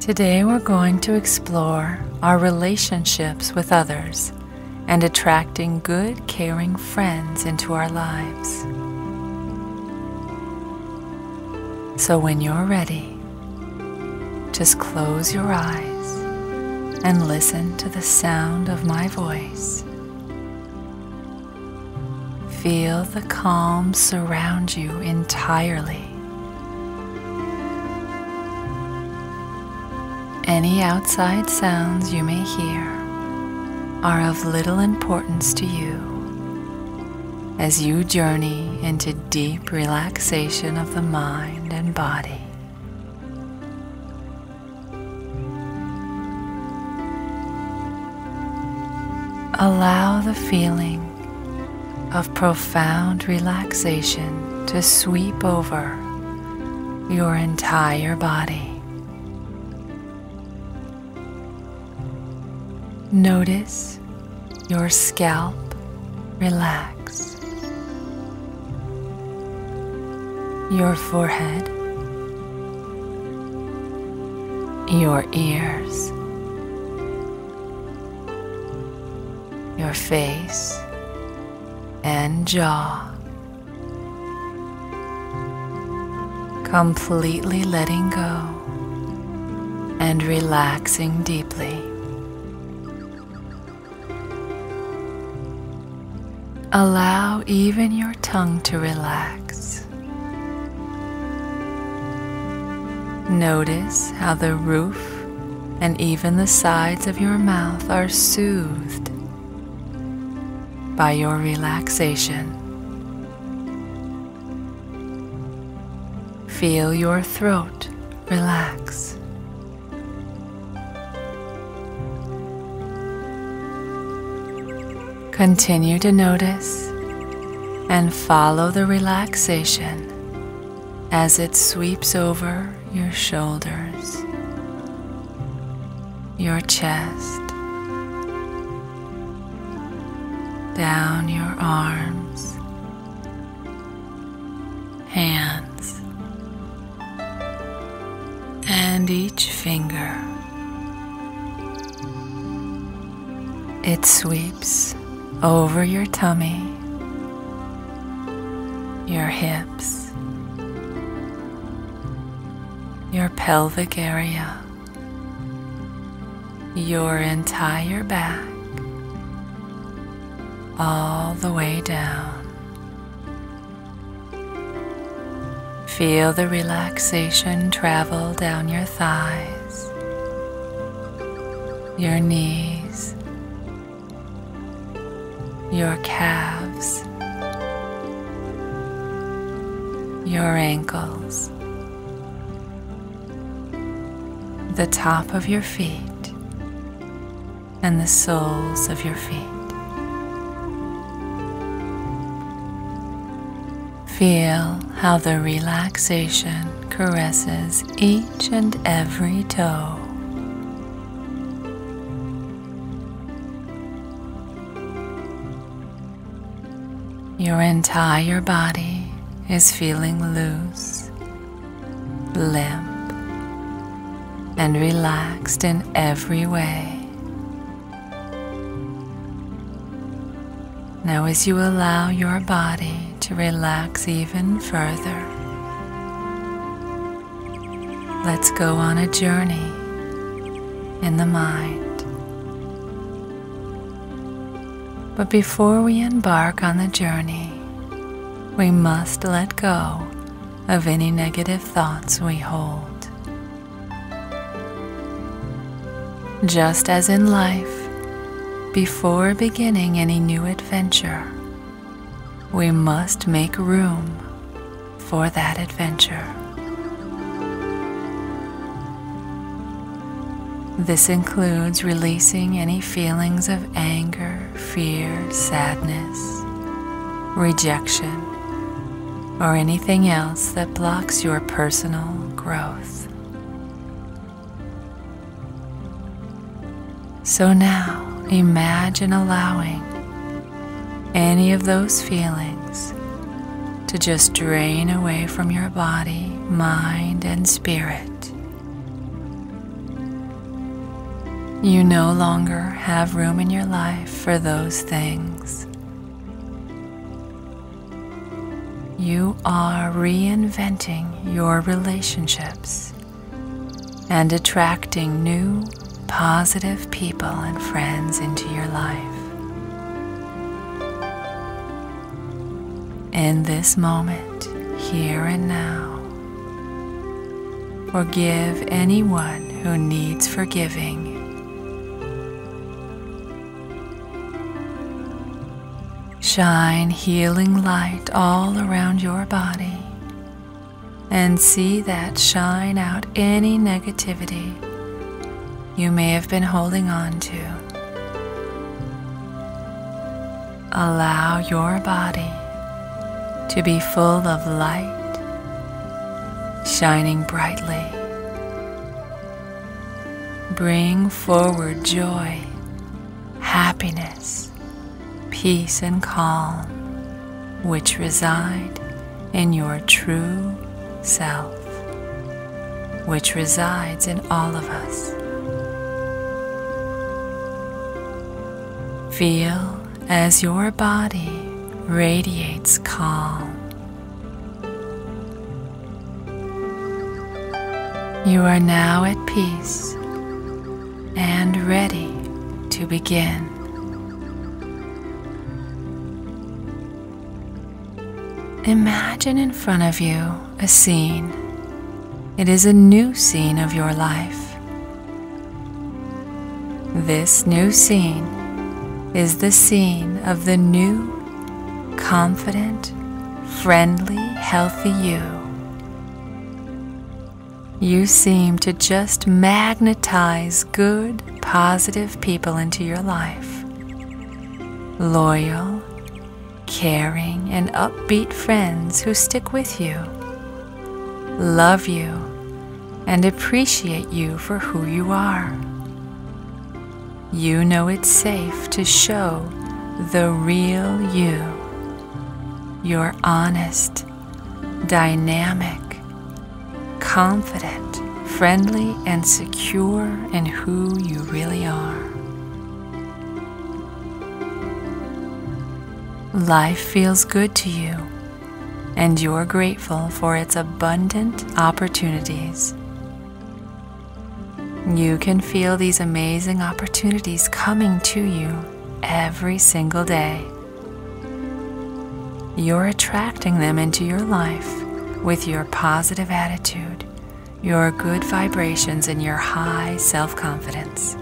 Today we're going to explore our relationships with others and attracting good, caring friends into our lives. So when you're ready, just close your eyes and listen to the sound of my voice. Feel the calm surround you entirely. Any outside sounds you may hear are of little importance to you as you journey into deep relaxation of the mind and body. Allow the feeling of profound relaxation to sweep over your entire body. Notice your scalp relax, your forehead, your ears, your face and jaw, completely letting go and relaxing deeply. Allow even your tongue to relax. Notice how the roof and even the sides of your mouth are soothed by your relaxation. Feel your throat relax. Continue to notice and follow the relaxation as it sweeps over your shoulders, your chest, down your arms, hands, and each finger. It sweeps over your tummy, your hips, your pelvic area, your entire back, all the way down. Feel the relaxation travel down your thighs, your knees, your calves, your ankles, the top of your feet, and the soles of your feet. Feel how the relaxation caresses each and every toe. Your entire body is feeling loose, limp, and relaxed in every way. Now, as you allow your body to relax even further, let's go on a journey in the mind. But before we embark on the journey, we must let go of any negative thoughts we hold. Just as in life, before beginning any new adventure, we must make room for that adventure. This includes releasing any feelings of anger, fear, sadness, rejection, or anything else that blocks your personal growth. So now, imagine allowing any of those feelings to just drain away from your body, mind, and spirit. You no longer have room in your life for those things. You are reinventing your relationships and attracting new, positive people and friends into your life. In this moment, here and now, forgive anyone who needs forgiving. Shine healing light all around your body and see that shine out any negativity you may have been holding on to. Allow your body to be full of light, shining brightly. Bring forward joy, happiness, peace and calm, which reside in your true self, which resides in all of us. Feel as your body radiates calm. You are now at peace and ready to begin. Imagine in front of you a scene. It is a new scene of your life. This new scene is the scene of the new, confident, friendly, healthy you. You seem to just magnetize good, positive people into your life. Loyal, caring, and upbeat friends who stick with you, love you, and appreciate you for who you are. You know it's safe to show the real you. You're honest, dynamic, confident, friendly, and secure in who you really are. Life feels good to you, and you're grateful for its abundant opportunities. You can feel these amazing opportunities coming to you every single day. You're attracting them into your life with your positive attitude, your good vibrations, and your high self-confidence.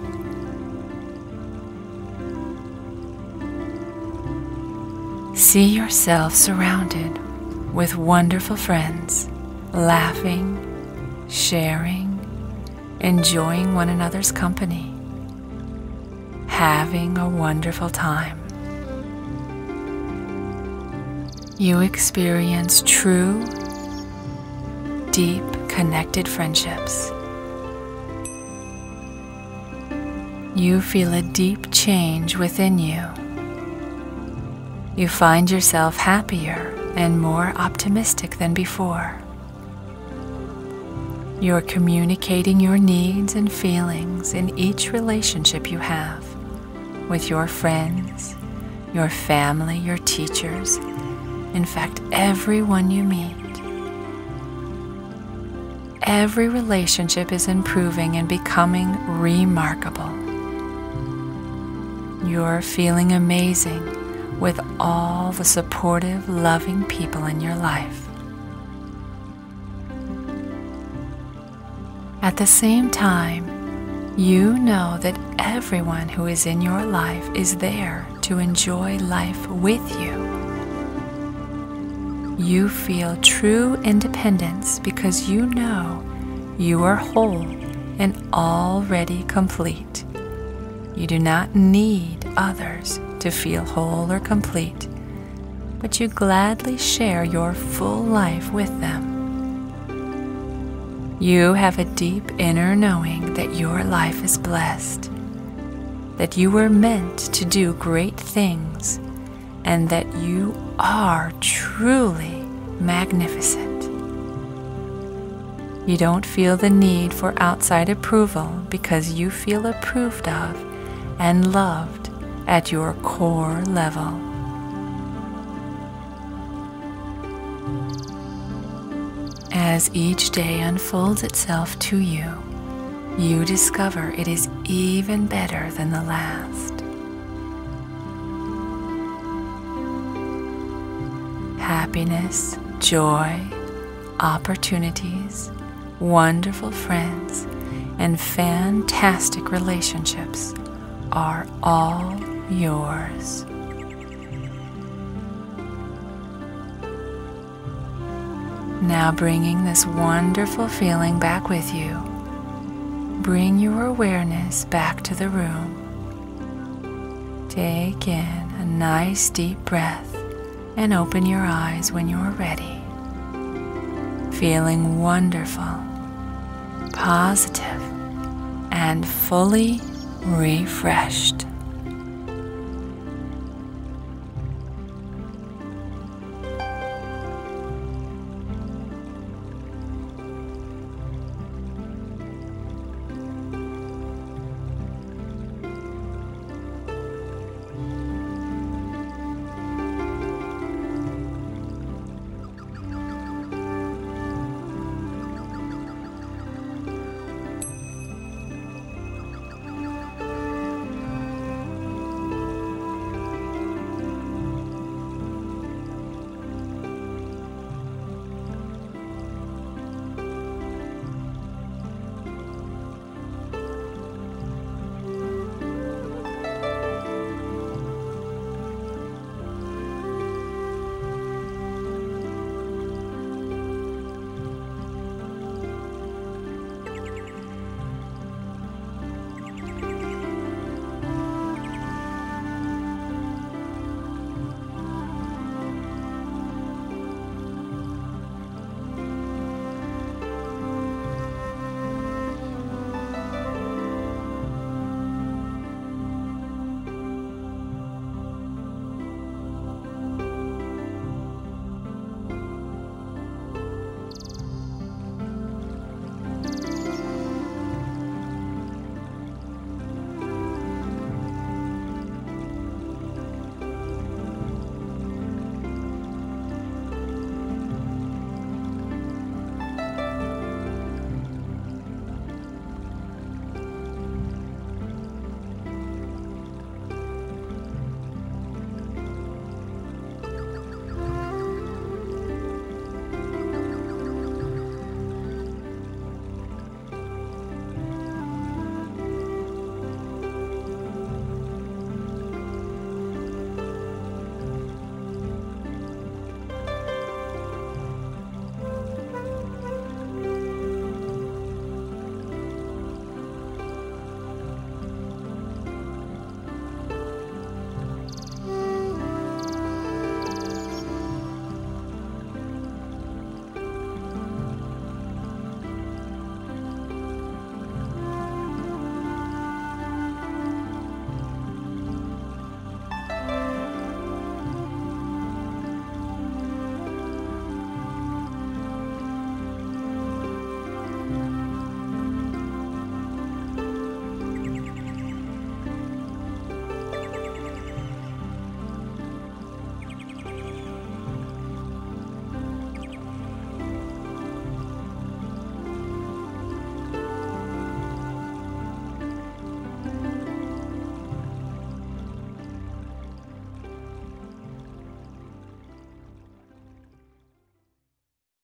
See yourself surrounded with wonderful friends, laughing, sharing, enjoying one another's company, having a wonderful time. You experience true, deep, connected friendships. You feel a deep change within you. You find yourself happier and more optimistic than before. You're communicating your needs and feelings in each relationship you have with your friends, your family, your teachers, in fact, everyone you meet. Every relationship is improving and becoming remarkable. You're feeling amazing with all the supportive, loving people in your life. At the same time, you know that everyone who is in your life is there to enjoy life with you. You feel true independence because you know you are whole and already complete. You do not need others to feel whole or complete, but you gladly share your full life with them. You have a deep inner knowing that your life is blessed, that you were meant to do great things, and that you are truly magnificent. You don't feel the need for outside approval because you feel approved of and loved at your core level. As each day unfolds itself to you, you discover it is even better than the last. Happiness, joy, opportunities, wonderful friends, and fantastic relationships are all yours. Now bringing this wonderful feeling back with you, bring your awareness back to the room. Take in a nice deep breath and open your eyes when you're ready. Feeling wonderful, positive, and fully refreshed.